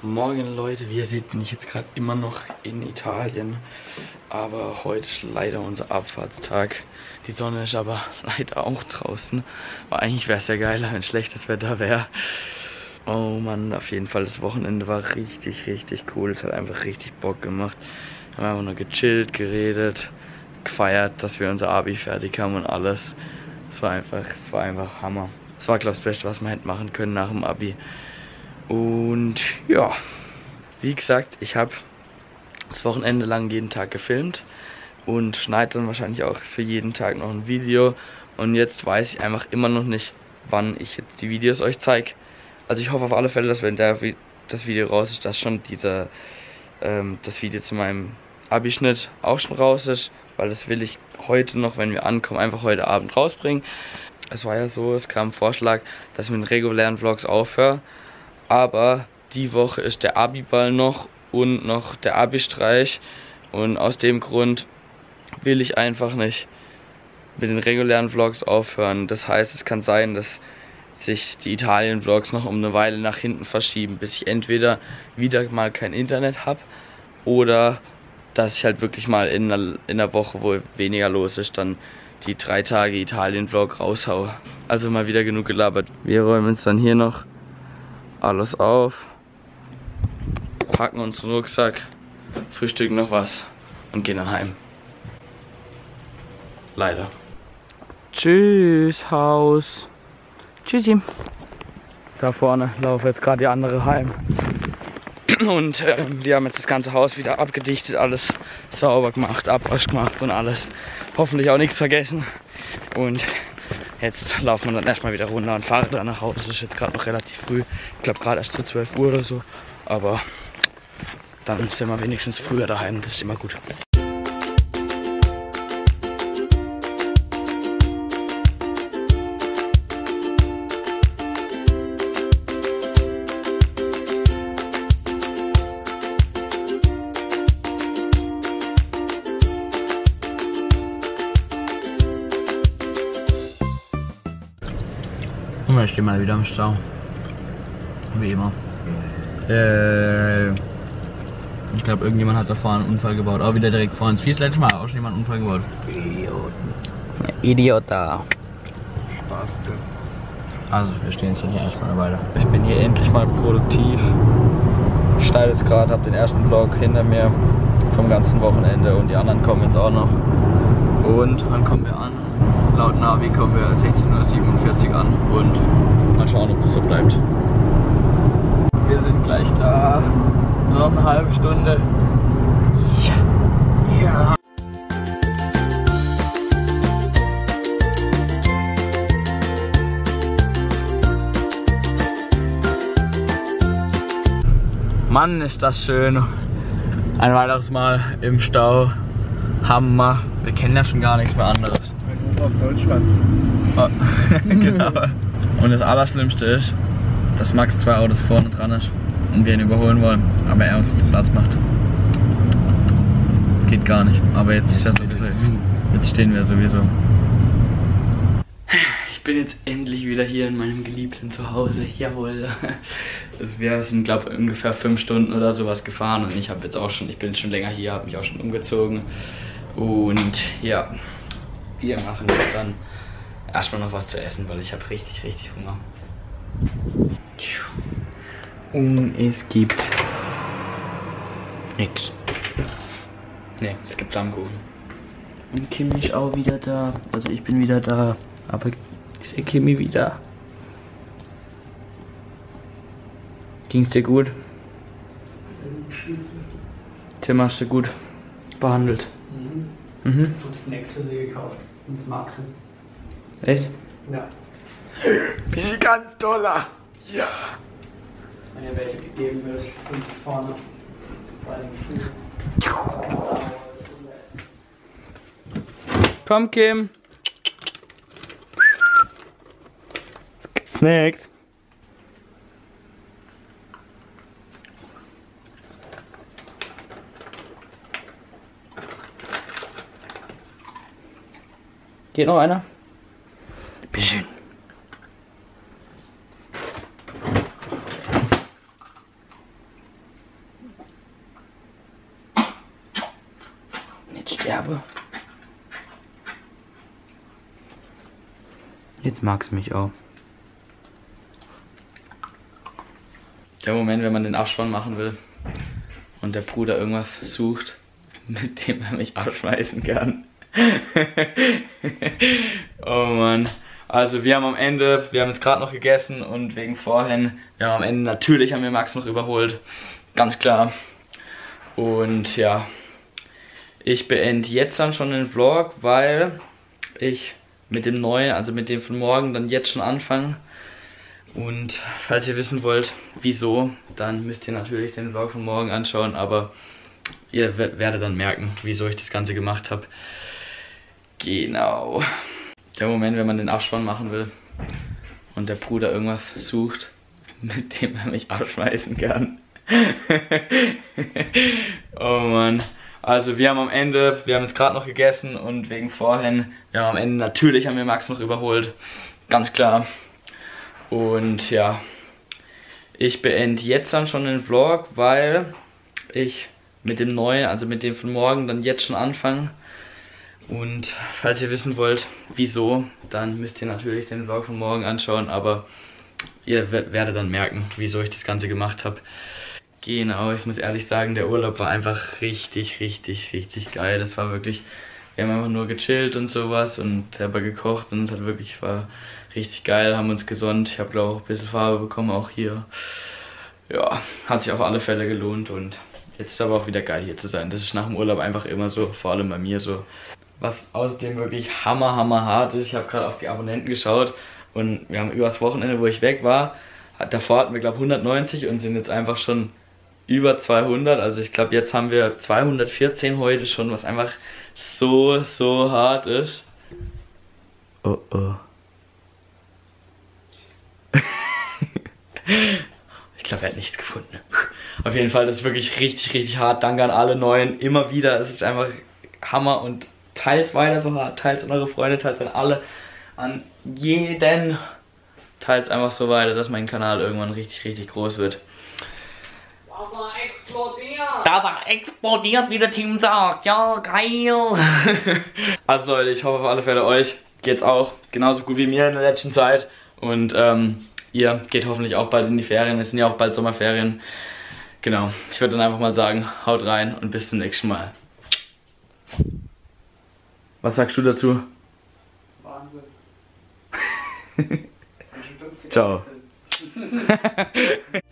Morgen Leute, wie ihr seht, bin ich jetzt gerade immer noch in Italien, aber heute ist leider unser Abfahrtstag. Die Sonne ist aber leider auch draußen, aber eigentlich wäre es ja geiler, wenn schlechtes Wetter wäre. Oh Mann, auf jeden Fall, das Wochenende war richtig cool, es hat einfach richtig Bock gemacht. Wir haben einfach nur gechillt, geredet, gefeiert, dass wir unser Abi fertig haben und alles. Es war einfach Hammer. Es war, glaube ich, das Beste, was wir hätten machen können nach dem Abi. Und ja, wie gesagt, ich habe das Wochenende lang jeden Tag gefilmt und schneide dann wahrscheinlich auch für jeden Tag noch ein Video. Und jetzt weiß ich einfach immer noch nicht, wann ich jetzt die Videos euch zeige. Also ich hoffe auf alle Fälle, dass wenn das Video raus ist, dass schon das Video zu meinem Abi-Schnitt auch schon raus ist, weil das will ich heute noch, wenn wir ankommen, einfach heute Abend rausbringen. Es war ja so, es kam ein Vorschlag, dass ich mit den regulären Vlogs aufhöre. Aber die Woche ist der Abi-Ball noch und noch der Abi-Streich. Und aus dem Grund will ich einfach nicht mit den regulären Vlogs aufhören. Das heißt, es kann sein, dass sich die Italien-Vlogs noch um eine Weile nach hinten verschieben, bis ich entweder wieder mal kein Internet habe oder dass ich halt wirklich mal in einer Woche, wo weniger los ist, dann die 3 Tage Italien-Vlog raushaue. Also mal wieder genug gelabert. Wir räumen uns dann hier noch alles auf, packen unseren Rucksack, frühstücken noch was und gehen dann heim. Leider. Tschüss, Haus. Tschüssi. Da vorne laufen jetzt gerade die andere heim. Und die haben jetzt das ganze Haus wieder abgedichtet, alles sauber gemacht, Abwasch gemacht und alles. Hoffentlich auch nichts vergessen. Und jetzt laufen wir dann erstmal wieder runter und fahren dann nach Hause. Es ist jetzt gerade noch relativ früh. Ich glaube gerade erst so 12 Uhr oder so. Aber dann sind wir wenigstens früher daheim. Das ist immer gut. Ich stehe mal wieder im Stau. Wie immer. Ich glaube, irgendjemand hat da vorne einen Unfall gebaut. Auch wieder direkt vor uns. Wie ist letztes Mal auch schon jemand einen Unfall gebaut? Idiota. Spaß. Also, wir stehen jetzt hier erstmal eine Weile. Ich bin hier endlich mal produktiv. Ich schneide jetzt gerade, habe den ersten Vlog hinter mir vom ganzen Wochenende und die anderen kommen jetzt auch noch. Und wann kommen wir an? Laut Navi kommen wir 16:47 Uhr an und mal schauen, ob das so bleibt. Wir sind gleich da. Nur noch eine halbe Stunde. Ja. Mann, ist das schön. Ein weiteres Mal im Stau. Hammer. Wir kennen ja schon gar nichts mehr anderes. Auf Deutschland. Oh, genau. Und das Allerschlimmste ist, dass Max 2 Autos vorne dran ist und wir ihn überholen wollen, aber er uns nicht Platz macht. Geht gar nicht. Aber jetzt ist ja sowieso. Jetzt stehen wir sowieso. Ich bin jetzt endlich wieder hier in meinem geliebten Zuhause. Jawohl. Wir sind, glaube ich, ungefähr 5 Stunden oder sowas gefahren und ich bin schon länger hier, habe mich auch schon umgezogen. Und ja. Wir machen jetzt dann erstmal noch was zu essen, weil ich habe richtig Hunger. Und es gibt nix. Ne, es gibt Flammkuchen. Und Kimi ist auch wieder da. Also ich bin wieder da. Aber ich sehe Kimi wieder. Ging's dir gut? Tim, hast du gut behandelt? Ich habe Snacks für sie gekauft. Und das mag sie. Echt? Ja. $1. Ja. Wenn ihr welche gegeben wird, sind vorne bei den Schuhen. Komm, Kim. Snacks. Geht noch einer? Bitteschön. Jetzt magst du mich auch. Der Moment, wenn man den Abspann machen will und der Bruder irgendwas sucht, mit dem er mich abschmeißen kann. Oh Mann. Also wir haben jetzt gerade noch gegessen und wegen vorhin, natürlich haben wir Max noch überholt. Ganz klar. Und ja, ich beende jetzt dann schon den Vlog, weil ich mit dem neuen, also mit dem von morgen, dann jetzt schon anfange. Und falls ihr wissen wollt, wieso, dann müsst ihr natürlich den Vlog von morgen anschauen, aber ihr werdet dann merken, wieso ich das Ganze gemacht habe. Genau. Der Moment, wenn man den Abspann machen will und der Bruder irgendwas sucht, mit dem er mich abschmeißen kann. Oh Mann. Also wir haben jetzt gerade noch gegessen und wegen vorhin, natürlich haben wir Max noch überholt. Ganz klar. Und ja, ich beende jetzt dann schon den Vlog, weil ich mit dem neuen, also mit dem von morgen, dann jetzt schon anfange. Und falls ihr wissen wollt, wieso, dann müsst ihr natürlich den Vlog von morgen anschauen, aber ihr werdet dann merken, wieso ich das Ganze gemacht habe. Genau, ich muss ehrlich sagen, der Urlaub war einfach richtig geil. Das war wirklich, wir haben einfach nur gechillt und sowas und selber gekocht und war richtig geil, haben uns gesonnt. Ich habe glaube auch ein bisschen Farbe bekommen, auch hier. Ja, hat sich auf alle Fälle gelohnt und jetzt ist aber auch wieder geil hier zu sein. Das ist nach dem Urlaub einfach immer so, vor allem bei mir so. Was außerdem wirklich hammerhart ist, ich habe gerade auf die Abonnenten geschaut und wir haben übers Wochenende, wo ich weg war, davor hatten wir glaube 190 und sind jetzt einfach schon über 200. Also ich glaube jetzt haben wir 214 heute schon, was einfach so hart ist. Oh. Ich glaube, er hat nichts gefunden. Auf jeden Fall, das ist wirklich richtig hart. Danke an alle Neuen. Immer wieder. Es ist einfach Hammer und teils weiter so hart. Teils an eure Freunde, teils an alle. An jeden. Teils einfach so weiter, dass mein Kanal irgendwann richtig groß wird. Das er explodiert, wie der Team sagt. Ja, geil. Also Leute, ich hoffe auf alle Fälle euch geht's auch genauso gut wie mir in der letzten Zeit. Und ihr geht hoffentlich auch bald in die Ferien. Es sind ja auch bald Sommerferien. Genau, ich würde dann einfach mal sagen, haut rein und bis zum nächsten Mal. Was sagst du dazu? Wahnsinn. Ciao.